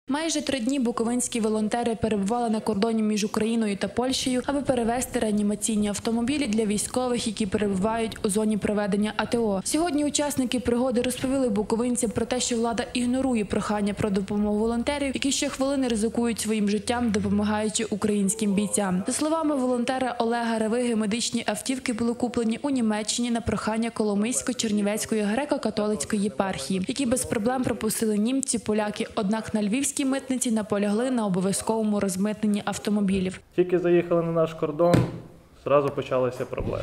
Майже 3 дні буковинські волонтери перебували на кордоні між Україною та Польщею, аби перевезти реанімаційні автомобілі для військових, які перебувають у зоні проведення АТО. Сьогодні учасники пригоди розповіли буковинцям про те, що влада ігнорує прохання про допомогу волонтерів, які щохвилини ризикують своїм життям, допомагаючи українським бійцям. За словами волонтера Олега Ревиги, медичні автівки були куплені у Німеччині на прохання Коломийсько-Чернівецької греко-католицької єпархії, які без проблем пропустили німці, поляки, однак на львівській митниці наполягли на обов'язковому розмитненні автомобілів. Тільки заїхали на наш кордон, одразу почалися проблеми.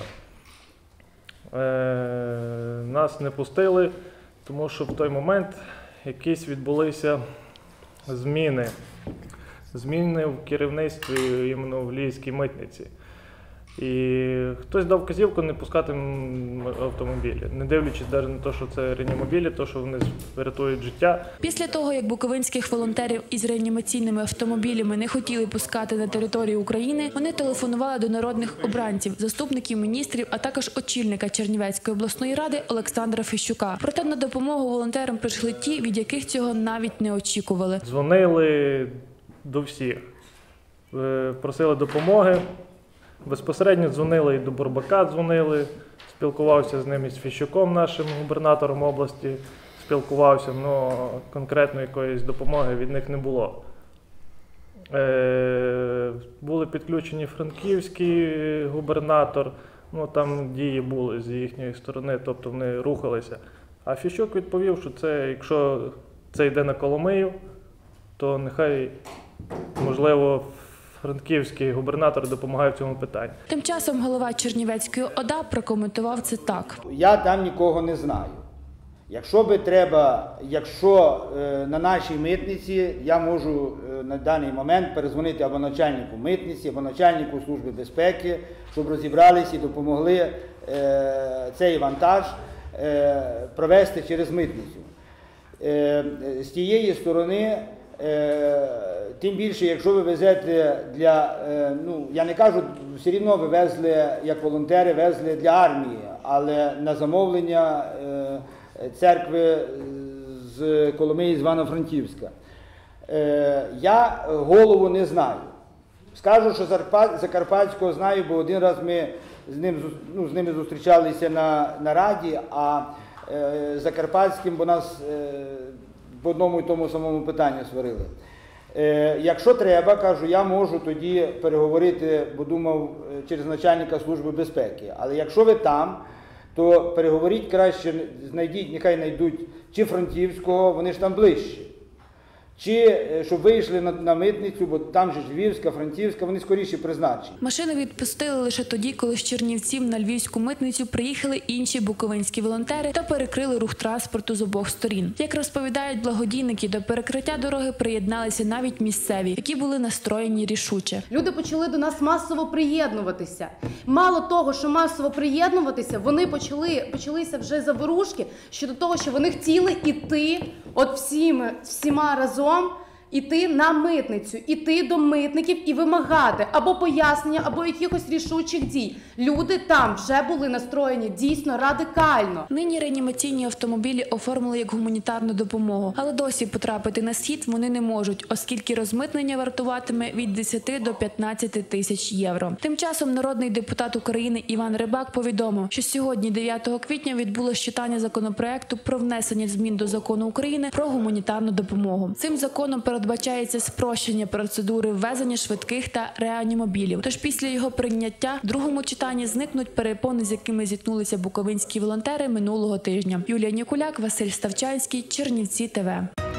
Нас не пустили, тому що в той момент якісь відбулися зміни в керівництві іменно в львівській митниці. І хтось дав вказівку не пускати автомобілі, не дивлячись навіть на те, що це реанімобілі, то що вони врятують життя. Після того, як буковинських волонтерів із реанімаційними автомобілями не хотіли пускати на територію України, вони телефонували до народних обранців, заступників міністрів, а також очільника Чернівецької обласної ради Олександра Фещука. Проте на допомогу волонтерам прийшли ті, від яких цього навіть не очікували. Дзвонили до всіх, просили допомоги. Безпосередньо дзвонили і до Бурбака, спілкувався з ним і з Фещуком, нашим губернатором області, спілкувався, але конкретно якоїсь допомоги від них не було. Були підключені франківський губернатор, там дії були з їхньої сторони, тобто вони рухалися. А Фещук відповів, що якщо це йде на Коломию, то нехай, можливо, франківський губернатор допомагає в цьому питанні. Тим часом голова Чернівецької ОДА прокоментував це так. Я там нікого не знаю. Якщо на нашій митниці, я можу на даний момент перезвонити або начальнику митниці, або начальнику Служби безпеки, щоб розібралися і допомогли цей вантаж провести через митницю. З тієї сторони, тим більше, якщо ви везете я не кажу, все рівно ви везли, як волонтери, везли для армії, але на замовлення церкви з Коломиї, з Івано-Франківська. Я голову не знаю. Скажу, що Закарпатського знаю, бо один раз ми з ними зустрічалися на раді, а Закарпатським, бо нас в одному і тому самому питанні сварили. Якщо треба, кажу, я можу тоді переговорити, бо думав, через начальника Служби безпеки. Але якщо ви там, то переговоріть краще, нехай знайдуть чи Франківського, вони ж там ближче. Чи щоб вийшли на митницю, бо там же Львівська, Франківська, вони скоріше призначені. Машини відпустили лише тоді, коли з Чернівців на львівську митницю приїхали інші буковинські волонтери та перекрили рух транспорту з обох сторін. Як розповідають благодійники, до перекриття дороги приєдналися навіть місцеві, які були настроєні рішуче. Люди почали до нас масово приєднуватися. Мало того, що масово приєднуватися, вони почалися вже заворушки щодо того, що вони хотіли іти всіма разом, іти на митницю, іти до митників і вимагати або пояснення, або якихось рішучих дій. Люди там вже були настроєні дійсно радикально. Нині реанімаційні автомобілі оформили як гуманітарну допомогу, але досі потрапити на схід вони не можуть, оскільки розмитнення вартуватиме від 10 до 15 тисяч євро. Тим часом народний депутат України Іван Рибак повідомив, що сьогодні, 9 квітня, відбулося читання законопроекту про внесення змін до Закону України про гуманітарну допомогу. Цим законом передбачається спрощення процедури ввезення швидких та реанімобілів. Тож після його прийняття в другому читанні зникнуть перепони, з якими зіткнулися буковинські волонтери минулого тижня. Юлія Нікуляк, Василь Ставчанський, Чернівці ТВ.